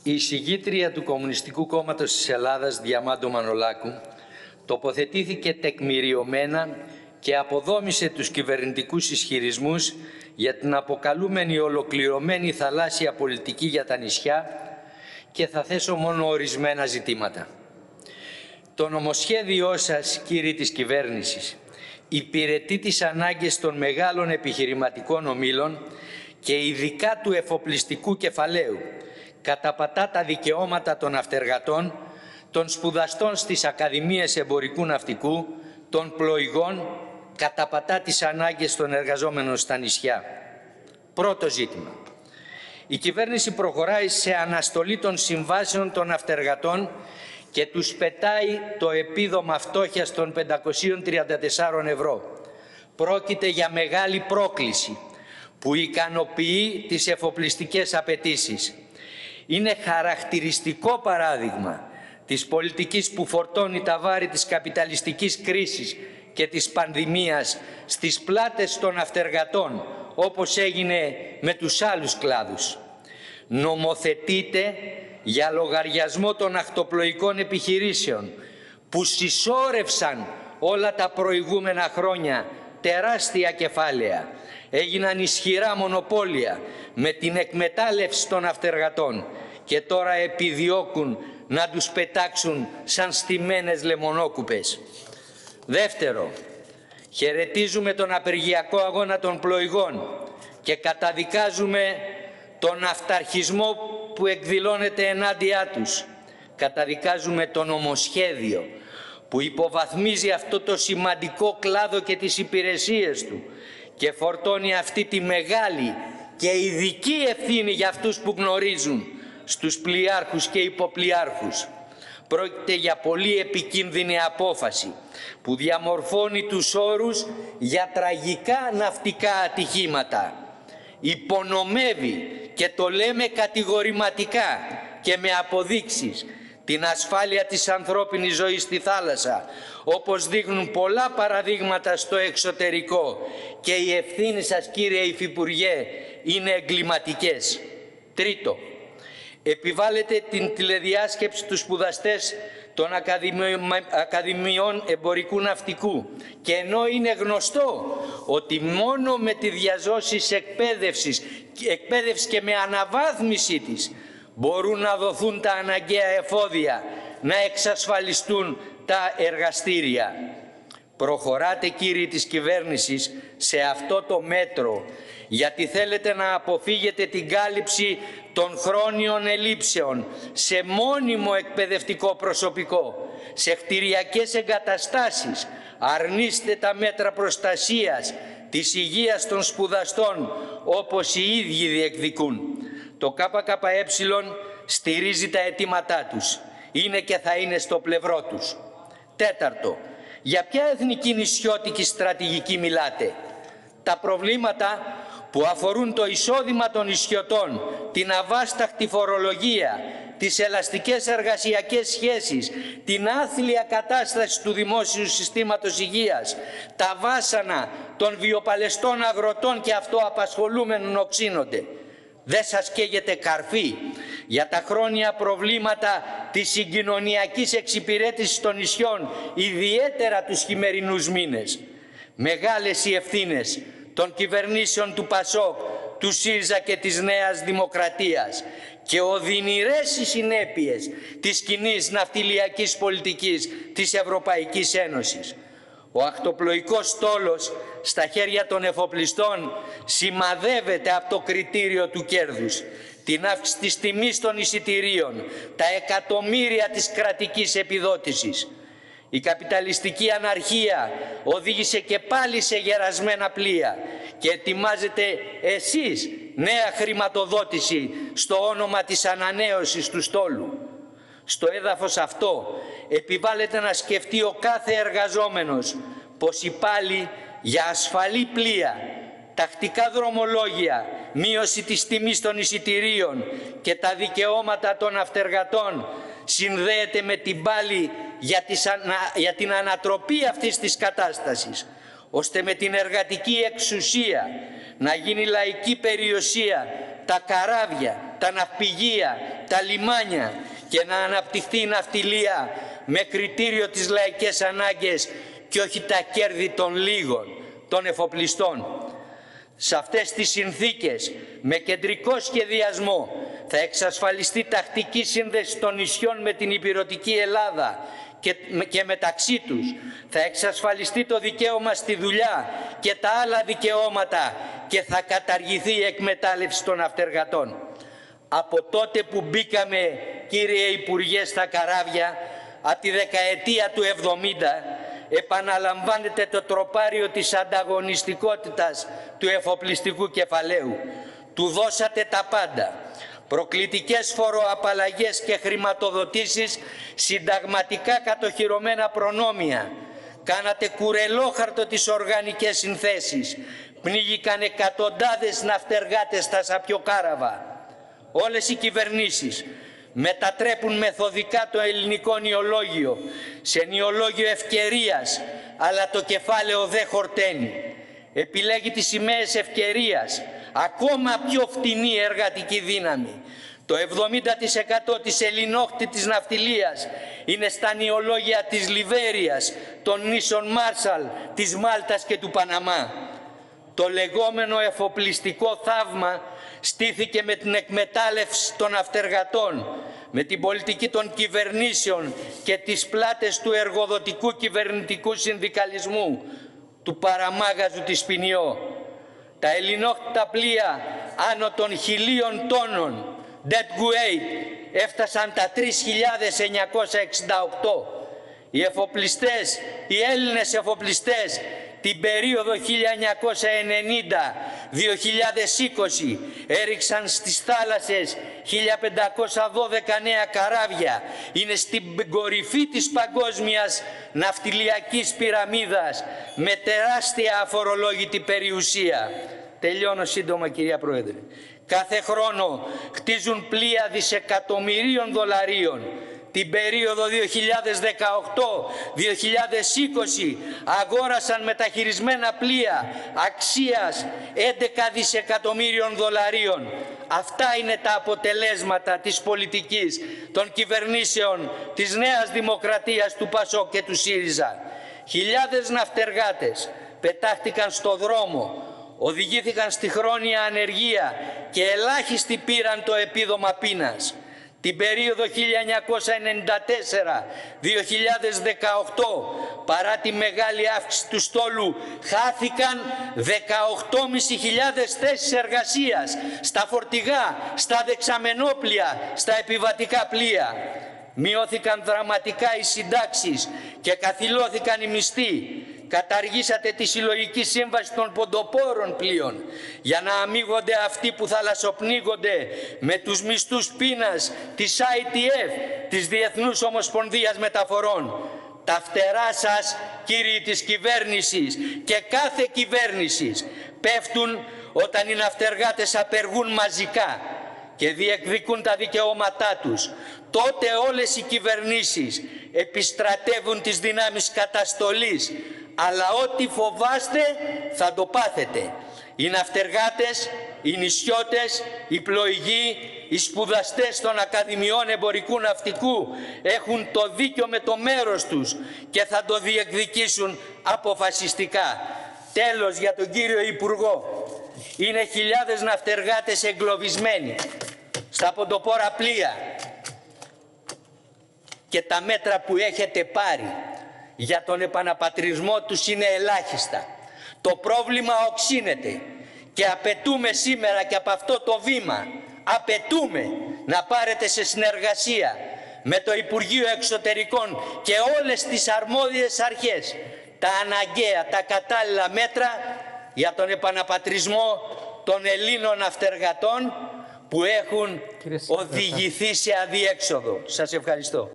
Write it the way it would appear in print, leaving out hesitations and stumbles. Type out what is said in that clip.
Η εισηγήτρια του Κομμουνιστικού Κόμματος της Ελλάδας, Διαμάντο Μανολάκου, τοποθετήθηκε τεκμηριωμένα και αποδόμησε τους κυβερνητικούς ισχυρισμούς για την αποκαλούμενη ολοκληρωμένη θαλάσσια πολιτική για τα νησιά και θα θέσω μόνο ορισμένα ζητήματα. Το νομοσχέδιό σας, κύριοι της κυβέρνησης, υπηρετεί τις ανάγκες των μεγάλων επιχειρηματικών ομίλων και ειδικά του εφοπλιστικού κεφαλαίου, καταπατά τα δικαιώματα των ναυτεργατών, των σπουδαστών στις Ακαδημίες Εμπορικού Ναυτικού, των πλοηγών, καταπατά τις ανάγκες των εργαζόμενων στα νησιά. Πρώτο ζήτημα. Η κυβέρνηση προχωράει σε αναστολή των συμβάσεων των ναυτεργατών και τους πετάει το επίδομα φτώχειας των 534 ευρώ. Πρόκειται για μεγάλη πρόκληση που ικανοποιεί τις εφοπλιστικές απαιτήσεις. Είναι χαρακτηριστικό παράδειγμα της πολιτικής που φορτώνει τα βάρη της καπιταλιστικής κρίσης και της πανδημίας στις πλάτες των ναυτεργατών, όπως έγινε με τους άλλους κλάδους. Νομοθετείται για λογαριασμό των ακτοπλοϊκών επιχειρήσεων που συσσόρευσαν όλα τα προηγούμενα χρόνια τεράστια κεφάλαια, έγιναν ισχυρά μονοπόλια με την εκμετάλλευση των ναυτεργατών και τώρα επιδιώκουν να τους πετάξουν σαν στημένες λεμονόκουπες. Δεύτερο, χαιρετίζουμε τον απεργιακό αγώνα των πλοηγών και καταδικάζουμε τον αυταρχισμό που εκδηλώνεται ενάντια τους. Καταδικάζουμε το νομοσχέδιο που υποβαθμίζει αυτό το σημαντικό κλάδο και τις υπηρεσίες του και φορτώνει αυτή τη μεγάλη και ειδική ευθύνη για αυτούς που γνωρίζουν, στους πλοιάρχους και υποπλοιάρχους. Πρόκειται για πολύ επικίνδυνη απόφαση που διαμορφώνει τους όρους για τραγικά ναυτικά ατυχήματα. Υπονομεύει, και το λέμε κατηγορηματικά και με αποδείξεις, την ασφάλεια της ανθρώπινης ζωής στη θάλασσα, όπως δείχνουν πολλά παραδείγματα στο εξωτερικό, και οι ευθύνες σας, κύριε Υφυπουργέ, είναι εγκληματικές. Τρίτο, επιβάλλεται την τηλεδιάσκεψη τους σπουδαστές των Ακαδημιών Εμπορικού Ναυτικού, και ενώ είναι γνωστό ότι μόνο με τη διαζώση εκπαίδευση και με αναβάθμιση της μπορούν να δοθούν τα αναγκαία εφόδια, να εξασφαλιστούν τα εργαστήρια. Προχωράτε, κύριοι της κυβέρνησης, σε αυτό το μέτρο γιατί θέλετε να αποφύγετε την κάλυψη των χρόνιων ελλείψεων σε μόνιμο εκπαιδευτικό προσωπικό, σε κτηριακές εγκαταστάσεις. Αρνείστε τα μέτρα προστασίας της υγείας των σπουδαστών όπως οι ίδιοι διεκδικούν. Το ΚΚΕ στηρίζει τα αιτήματά τους. Είναι και θα είναι στο πλευρό τους. Τέταρτο, για ποια εθνική νησιώτικη στρατηγική μιλάτε? Τα προβλήματα που αφορούν το εισόδημα των νησιωτών, την αβάσταχτη φορολογία, τις ελαστικές εργασιακές σχέσεις, την άθλια κατάσταση του δημόσιου συστήματος υγείας, τα βάσανα των βιοπαλαιστών αγροτών και αυτοαπασχολούμενων οξύνονται. Δεν σας καίγεται καρφί για τα χρόνια προβλήματα της συγκοινωνιακής εξυπηρέτησης των νησιών, ιδιαίτερα τους χειμερινούς μήνες? Μεγάλες οι ευθύνες των κυβερνήσεων του ΠΑΣΟΚ, του ΣΥΡΙΖΑ και της Νέας Δημοκρατίας και οδυνηρές οι συνέπειες της κοινής ναυτιλιακής πολιτικής της Ευρωπαϊκής Ένωσης. Ο ακτοπλοϊκός στόλος στα χέρια των εφοπλιστών σημαδεύεται από το κριτήριο του κέρδους, την αύξηση της τιμής των εισιτηρίων, τα εκατομμύρια της κρατικής επιδότησης. Η καπιταλιστική αναρχία οδήγησε και πάλι σε γερασμένα πλοία και ετοιμάζετε εσείς νέα χρηματοδότηση στο όνομα της ανανέωσης του στόλου. Στο έδαφος αυτό επιβάλλεται να σκεφτεί ο κάθε εργαζόμενος πως οι πάλι για ασφαλή πλοία, τακτικά δρομολόγια, μείωση της τιμής των εισιτηρίων και τα δικαιώματα των ναυτεργατών συνδέεται με την πάλι για την ανατροπή αυτής της κατάστασης, ώστε με την εργατική εξουσία να γίνει λαϊκή περιουσία τα καράβια, τα ναυπηγεία, τα λιμάνια και να αναπτυχθεί η ναυτιλία με κριτήριο τις λαϊκές ανάγκες και όχι τα κέρδη των λίγων, των εφοπλιστών. Σε αυτές τις συνθήκες, με κεντρικό σχεδιασμό, θα εξασφαλιστεί τακτική σύνδεση των νησιών με την ηπειρωτική Ελλάδα και μεταξύ τους. Θα εξασφαλιστεί το δικαίωμα στη δουλειά και τα άλλα δικαιώματα και θα καταργηθεί η εκμετάλλευση των ναυτεργατών. Από τότε που μπήκαμε, κύριε Υπουργέ, στα καράβια, από τη δεκαετία του 70, επαναλαμβάνεται το τροπάριο της ανταγωνιστικότητας του εφοπλιστικού κεφαλαίου. Του δώσατε τα πάντα. Προκλητικές φοροαπαλλαγές και χρηματοδοτήσεις, συνταγματικά κατοχυρωμένα προνόμια. Κάνατε κουρελόχαρτο τις οργανικές συνθέσεις. Πνίγηκαν εκατοντάδες ναυτεργάτες στα σαπιοκάραβα. Όλες οι κυβερνήσεις μετατρέπουν μεθοδικά το ελληνικό νεολόγιο σε νεολόγιο ευκαιρίας, αλλά το κεφάλαιο δεν χορταίνει. Επιλέγει τις σημαίες ευκαιρίας, ακόμα πιο φτηνή εργατική δύναμη. Το 70% της ελληνόχτητης ναυτιλίας είναι στα νεολόγια της Λιβέριας, των νήσων Μάρσαλ, της Μάλτας και του Παναμά. Το λεγόμενο εφοπλιστικό θαύμα στήθηκε με την εκμετάλλευση των ναυτεργατών, με την πολιτική των κυβερνήσεων και τις πλάτες του εργοδοτικού κυβερνητικού συνδικαλισμού, του παραμάγαζου της Ποινιό. Τα ελληνόχτητα πλοία άνω των 1.000 τόνων deadweight έφτασαν τα 3.968. Οι εφοπλιστές, οι Έλληνες εφοπλιστές την περίοδο 1990-2020 έριξαν στις θάλασσες 1.512 νέα καράβια. Είναι στην κορυφή της παγκόσμιας ναυτιλιακής πυραμίδας με τεράστια αφορολόγητη περιουσία. Τελειώνω σύντομα, κυρία Πρόεδρε. Κάθε χρόνο χτίζουν πλοία δισεκατομμυρίων δολαρίων. Την περίοδο 2018-2020 αγόρασαν μεταχειρισμένα πλοία αξίας 11 δισεκατομμύριων δολαρίων. Αυτά είναι τα αποτελέσματα της πολιτικής των κυβερνήσεων της Νέας Δημοκρατίας, του ΠΑΣΟΚ και του ΣΥΡΙΖΑ. Χιλιάδες ναυτεργάτες πετάχτηκαν στο δρόμο, οδηγήθηκαν στη χρόνια ανεργία και ελάχιστοι πήραν το επίδομα πείνας. Την περίοδο 1994-2018, παρά τη μεγάλη αύξηση του στόλου, χάθηκαν 18.500 θέσεις εργασίας στα φορτηγά, στα δεξαμενόπλια, στα επιβατικά πλοία. Μειώθηκαν δραματικά οι συντάξεις και καθυλώθηκαν οι μισθοί. Καταργήσατε τη συλλογική σύμβαση των ποντοπόρων πλοίων για να αμίγονται αυτοί που θαλασσοπνίγονται με τους μισθούς πείνας της ITF, της Διεθνούς Ομοσπονδίας Μεταφορών. Τα φτερά σας, κύριοι της κυβέρνησης και κάθε κυβέρνησης, πέφτουν όταν οι ναυτεργάτες απεργούν μαζικά και διεκδικούν τα δικαιώματά τους. Τότε όλες οι κυβερνήσεις επιστρατεύουν τις δυνάμεις καταστολής, αλλά ό,τι φοβάστε θα το πάθετε. Οι ναυτεργάτες, οι νησιώτες, οι πλοηγοί, οι σπουδαστές των Ακαδημιών Εμπορικού Ναυτικού έχουν το δίκιο με το μέρος τους και θα το διεκδικήσουν αποφασιστικά. Τέλος, για τον κύριο Υπουργό. Είναι χιλιάδες ναυτεργάτες εγκλωβισμένοι στα ποντοπόρα πλοία και τα μέτρα που έχετε πάρει για τον επαναπατρισμό τους είναι ελάχιστα. Το πρόβλημα οξύνεται και απαιτούμε σήμερα και από αυτό το βήμα, απαιτούμε να πάρετε σε συνεργασία με το Υπουργείο Εξωτερικών και όλες τις αρμόδιες αρχές τα αναγκαία, τα κατάλληλα μέτρα για τον επαναπατρισμό των Ελλήνων ναυτεργατών που έχουν οδηγηθεί σε αδιέξοδο. Σας ευχαριστώ.